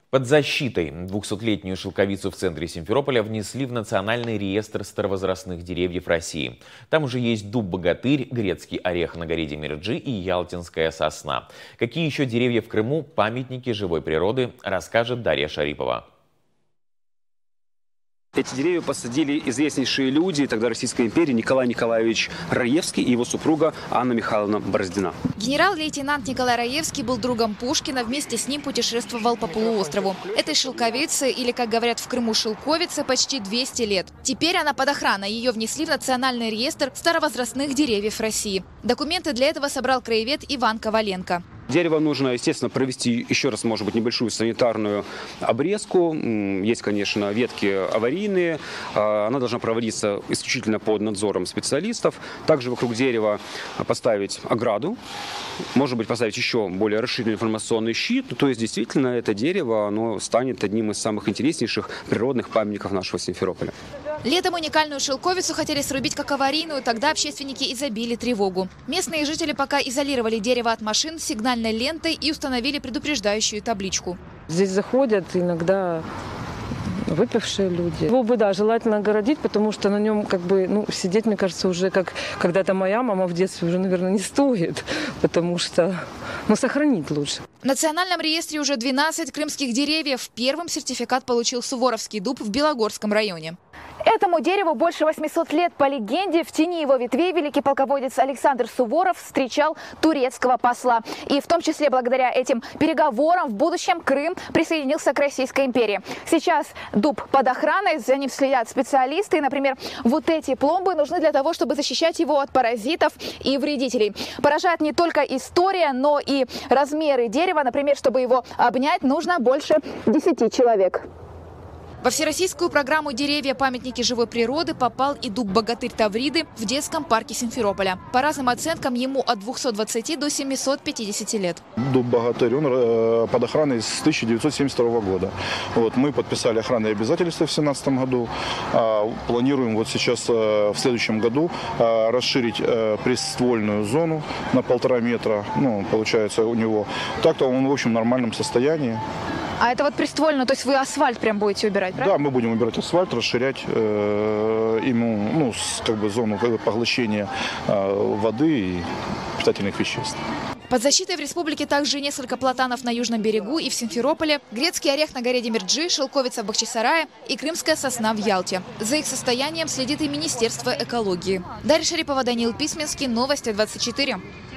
Под защитой 200-летнюю шелковицу в центре Симферополя внесли в Национальный реестр старовозрастных деревьев России. Там уже есть дуб-богатырь, грецкий орех на горе Демирджи и ялтинская сосна. Какие еще деревья в Крыму – памятники живой природы, расскажет Дарья Шарипова. Эти деревья посадили известнейшие люди тогда Российской империи: Николай Николаевич Раевский и его супруга Анна Михайловна Бороздина. Генерал-лейтенант Николай Раевский был другом Пушкина, вместе с ним путешествовал по полуострову. Этой шелковице, или, как говорят в Крыму, шелковице, почти 200 лет. Теперь она под охраной. Ее внесли в Национальный реестр старовозрастных деревьев России. Документы для этого собрал краевед Иван Коваленко. Дерево нужно, естественно, провести еще раз, может быть, небольшую санитарную обрезку. Есть, конечно, ветки аварийные. Она должна проводиться исключительно под надзором специалистов. Также вокруг дерева поставить ограду. Может быть, поставить еще более расширенный информационный щит. То есть, действительно, это дерево, оно станет одним из самых интереснейших природных памятников нашего Симферополя. Летом уникальную шелковицу хотели срубить как аварийную, тогда общественники и забили тревогу. Местные жители пока изолировали дерево от машин сигнальной лентой и установили предупреждающую табличку. Здесь заходят иногда выпившие люди. Его бы, да, желательно огородить, потому что на нем сидеть, мне кажется, уже как когда-то моя мама в детстве уже, наверное, не стоит, потому что сохранить лучше. В Национальном реестре уже 12 крымских деревьев. Первым сертификат получил Суворовский дуб в Белогорском районе. Этому дереву больше 800 лет. По легенде, в тени его ветвей великий полководец Александр Суворов встречал турецкого посла. И в том числе благодаря этим переговорам в будущем Крым присоединился к Российской империи. Сейчас дуб под охраной, за ним следят специалисты. И, например, вот эти пломбы нужны для того, чтобы защищать его от паразитов и вредителей. Поражает не только история, но и размеры дерева. Например, чтобы его обнять, нужно больше 10 человек. Во всероссийскую программу «Деревья-памятники живой природы» попал и дуб-богатырь Тавриды в детском парке Симферополя. По разным оценкам, ему от 220 до 750 лет. Дуб-богатырь, он под охраной с 1972 года. Мы подписали охранные обязательства в 2017 году. Планируем сейчас в следующем году расширить приствольную зону на 1,5 метра. Получается у него. Так-то он в общем в нормальном состоянии. А это приствольно, то есть вы асфальт прям будете убирать, правильно? Да, мы будем убирать асфальт, расширять ему зону поглощения воды и питательных веществ. Под защитой в республике также несколько платанов на южном берегу и в Симферополе, грецкий орех на горе Демирджи, шелковица в Бахчисарае и крымская сосна в Ялте. За их состоянием следит и Министерство экологии. Дарья Шарипова, Даниил Письменский, Новости 24.